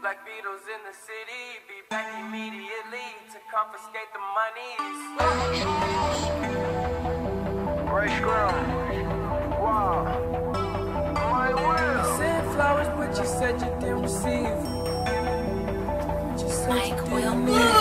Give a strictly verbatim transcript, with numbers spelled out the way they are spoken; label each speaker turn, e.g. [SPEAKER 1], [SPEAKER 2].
[SPEAKER 1] Black Beatles in the city, be back immediately to confiscate the monies.
[SPEAKER 2] Fresh ground. Wow. My will.
[SPEAKER 1] You sent flowers, but you said you didn't receive. You said you didn't need.